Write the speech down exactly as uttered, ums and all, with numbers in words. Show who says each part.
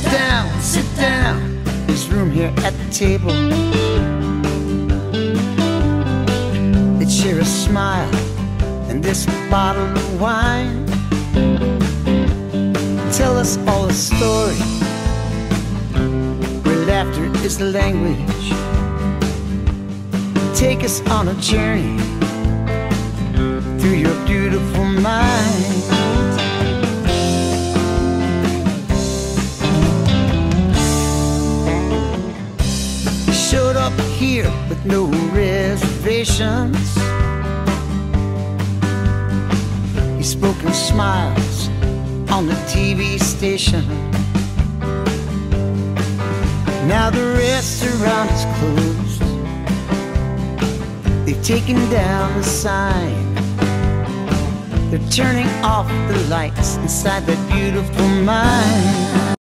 Speaker 1: down, sit down. There's room here at the table. They'd share a smile and this bottle of wine. Tell us all a story where laughter is the language. Take us on a journey through your beautiful mind. You showed up here with no reservations. You spoke in smiles on the T V station. Now the restaurant is closed. They've taken down the sign. They're turning off the lights inside that beautiful mind.